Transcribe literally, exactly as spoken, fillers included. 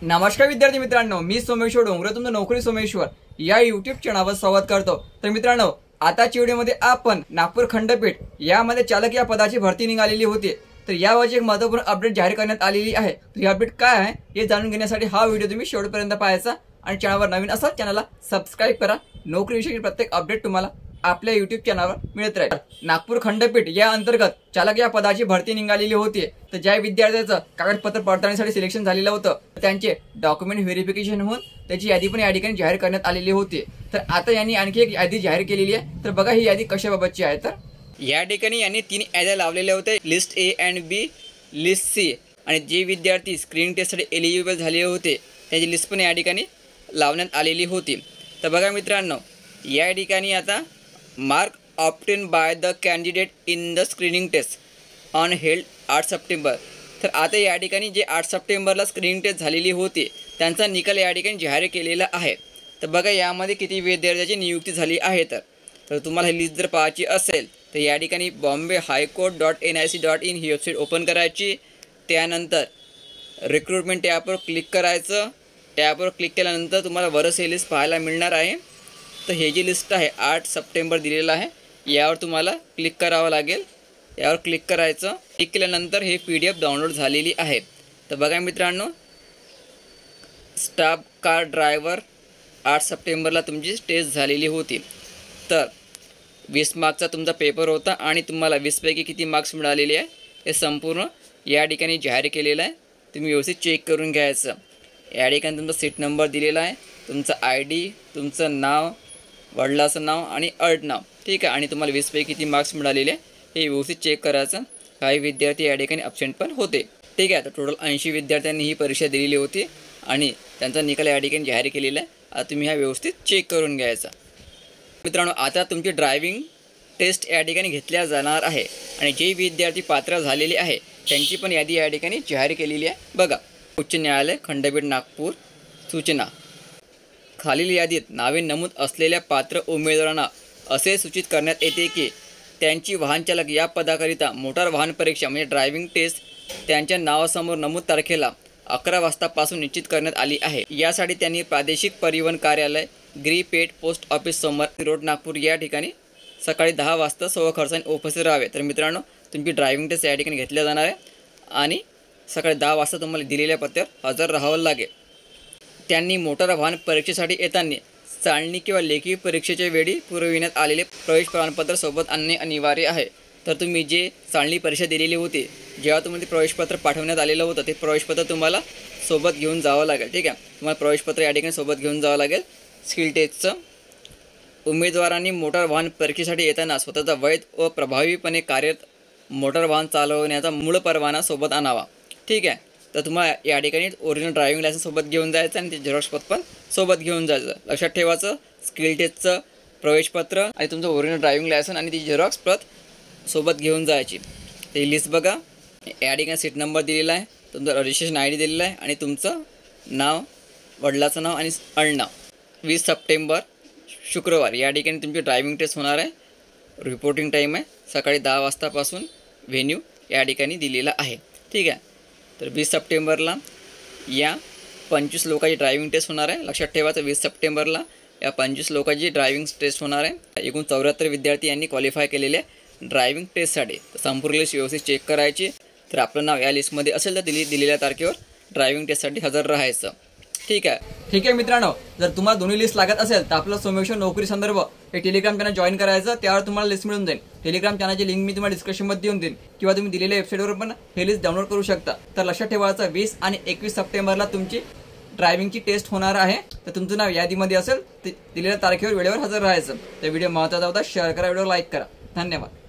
नमस्कार विद्यार्थी मित्रांनो, मी सोमेश्वर डोंगरे तुमचं नोकरी सोमेश्वर या युट्यूब चॅनलवर स्वागत करतो। तर मित्रांनो, आताच्या व्हिडिओमध्ये आपण नागपूर खंडपीठ यामध्ये चालक या पदाची भरती निघालेली होती। तर यावरची एक महत्त्वपूर्ण अपडेट जाहीर करण्यात आलेली आहे। तर ही अपडेट काय आहे हे जाणून घेण्यासाठी हा व्हिडिओ तुम्ही शेवटपर्यंत पाहायचा आणि चॅनलवर नवीन असाल चॅनलला सबस्क्राइब करा। नोकरी विषयी प्रत्येक अपडेट तुम्हाला आपल्या युट्यूब चॅनलवर मिळत राहील। नागपूर खंडपीठ या अंतर्गत चालक या पदाची भरती निघालेली होती। तर ज्या विद्यार्थ्याचं कागदपत्र पडताळणीसाठी सिलेक्शन झालेलं होतं त्यांचे डॉक्युमेंट व्हेरिफिकेशन होऊन त्याची यादी पण या ठिकाणी जाहीर करण्यात आलेली होती। तर आता यांनी आणखी एक यादी जाहीर केलेली आहे। तर बघा ही यादी कशाबाबतची आहे। तर या ठिकाणी यांनी तीन याद्या लावलेल्या होत्या, list A and B, list C, आणि जे विद्यार्थी स्क्रीनिंग टेस्टसाठी एलिजिबल झालेले होते त्याची लिस्ट पण या ठिकाणी लावण्यात आलेली होती। तर बघा मित्रांनो, या ठिकाणी आता mark obtain by the candidate in the screening test on held आठ सप्टेंबर। तर आता या ठिकाणी जे आठ सप्टेंबरला स्क्रीनिंग टेस्ट झालेली होती त्यांचा निकाल या ठिकाणी जाहीर केलेला आहे। तर बघा यामध्ये किती विद्यार्थ्यांची नियुक्ती झाली आहे। तर तर तुम्हाला ही लिस्ट जर पाहायची असेल तर या ठिकाणी Bombay high court dot N I C dot in ही वेबसाईट ओपन करायची, त्यानंतर रिक्रुटमेंट टॅबवर क्लिक करायचं। टॅबवर क्लिक केल्यानंतर तुम्हाला वरच ही लिस्ट पाहायला मिळणार आहे। तर हे जी लिस्ट आहे आठ सप्टेंबर दिलेलं आहे, यावर तुम्हाला क्लिक करावं लागेल। यावर क्लिक करायचं, क्लिक केल्यानंतर हे पी डी एफ डाउनलोड झालेली आहे। तर बघा मित्रांनो, स्टाफ कार ड्रायव्हर आठ सप्टेंबरला तुमची टेस्ट झालेली होती। तर वीस मार्क्सचा तुमचा पेपर होता आणि तुम्हाला वीसपैकी किती मार्क्स मिळालेले आहे हे संपूर्ण या ठिकाणी जाहीर केलेलं आहे। तुम्ही व्यवस्थित चेक करून घ्यायचं। या ठिकाणी तुमचा सीट नंबर दिलेला आहे, तुमचा आय डी, तुमचं नाव, वडिलाचं नाव आणि आडनाव, ठीक आहे, आणि तुम्हाला वीसपैकी किती मार्क्स मिळालेले हे व्यवस्थित चेक करायचं। काही विद्यार्थी या ठिकाणी ॲब्सेंट पण होते, ठीक आहे। तर टोटल ऐंशी विद्यार्थ्यांनी ही परीक्षा दिलेली होती आणि त्यांचा निकाल या ठिकाणी जाहीर केलेला आहे। आता तुम्ही हा व्यवस्थित चेक करून घ्यायचा। मित्रांनो, आता तुमची ड्रायव्हिंग टेस्ट या ठिकाणी घेतल्या जाणार आहे आणि जे विद्यार्थी पात्र झालेले आहे त्यांची पण यादी या ठिकाणी जाहीर केलेली आहे। बघा, उच्च न्यायालय खंडपीठ नागपूर सूचना, खालील यादीत नावे नमूद असलेल्या पात्र उमेदवारांना असे सूचित करण्यात येते की त्यांची वाहनचालक या पदाकरिता मोटार वाहन परीक्षा म्हणजे ड्रायव्हिंग टेस्ट त्यांच्या नावासमोर नमूद तारखेला अकरा वाजतापासून निश्चित करण्यात आली आहे। यासाठी त्यांनी प्रादेशिक परिवहन कार्यालय, ग्रीपेट पोस्ट ऑफिस समोर रोड नागपूर या ठिकाणी सकाळी दहा वाजता सव्वा खर्चाने उपस्थित राहावे। तर मित्रांनो, तुमची ड्रायव्हिंग टेस्ट या ठिकाणी घेतल्या जाणार आहे आणि सकाळी दहा वाजता तुम्हाला दिलेल्या पत्त्यावर हजर राहावं लागेल। त्यांनी मोटार वाहन परीक्षेसाठी येताना चालणी किंवा लेखी परीक्षेच्या वेळी पुरविण्यात आलेले प्रवेश प्रमाणपत्र सोबत आणणे अनिवार्य आहे। तर तुम्ही जे चालणी परीक्षा दिलेली होती, जेव्हा तुम्हाला ते प्रवेशपत्र पाठवण्यात आलेलं होतं ते प्रवेशपत्र तुम्हाला सोबत घेऊन जावं लागेल, ठीक आहे। तुम्हाला प्रवेशपत्र या ठिकाणी सोबत घेऊन जावं लागेल। स्किल टेस्टचं उमेदवारांनी मोटार वाहन परीक्षेसाठी येताना स्वतःचा वैध व प्रभावीपणे कार्यरत मोटार वाहन चालवण्याचा मूळ परवाना सोबत आणावा, ठीक आहे। तर तुम्हाला या ठिकाणी ओरिजिनल ड्रायव्हिंग लायसन्स सोबत घेऊन जायचं आणि ते झेरॉक्स प्रत पण सोबत घेऊन जायचं। लक्षात ठेवायचं, स्किल टेस्टचं प्रवेशपत्र आणि तुमचं ओरिजिनल ड्रायव्हिंग लायसन्स आणि ती झेरॉक्स प्रत सोबत घेऊन जायची। ते लिस्ट बघा, या ठिकाणी सीट नंबर दिलेला आहे, तुमचं रजिस्ट्रेशन आय डी दिलेला आहे आणि तुमचं नाव, वडिलाचं नाव आणि आडनाव। वीस सप्टेंबर शुक्रवार या ठिकाणी तुमची ड्रायव्हिंग टेस्ट होणार आहे। रिपोर्टिंग टाईम आहे सकाळी दहा वाजतापासून, व्हेन्यू या ठिकाणी दिलेला आहे, ठीक आहे। तर वीस सप्टेंबरला या पंचवीस लोकांची ड्रायव्हिंग टेस्ट होणार आहे। लक्षात ठेवायचं, वीस सप्टेंबरला या पंचवीस लोकांची ड्रायव्हिंग टेस्ट होणार आहे। एकूण चौऱ्याहत्तर विद्यार्थी यांनी क्वालिफाय केलेले ड्रायव्हिंग टेस्टसाठी। तर संपूर्ण लिस्ट व्यवस्थित चेक करायची। तर आपलं नाव या लिस्टमध्ये असेल तर दिली दिलेल्या तारखेवर ड्रायव्हिंग टेस्टसाठी हजर राहायचं, ठीक आहे। ठीक आहे मित्रांनो, जर तुम्हाला दोन्ही लिस्ट लागत असेल तर आपलं सोमेश्वर नोकरी संदर्भ हे टेलिग्राम चॅनल जॉईन करायचं, त्यावर तुम्हाला लिस्ट मिळून जाईल। टेलिग्राम चॅनलची लिंक मी तुम्हाला डिस्क्रिप्शनमध्ये देऊन देईन किंवा तुम्ही दिलेल्या वेबसाईटवर पण हे लिस्ट डाउनलोड करू शकता। तर लक्षात ठेवायचं, वीस आणि एकवीस सप्टेंबरला तुमची ड्रायव्हिंगची टेस्ट होणार आहे। तर तुमचं नाव यादीमध्ये असेल तर दिलेल्या तारखेवर वेळेवर हजर राहायचं। तर व्हिडिओ महत्त्वाचा होता, शेअर करा, व्हिडिओ लाईक करा। धन्यवाद।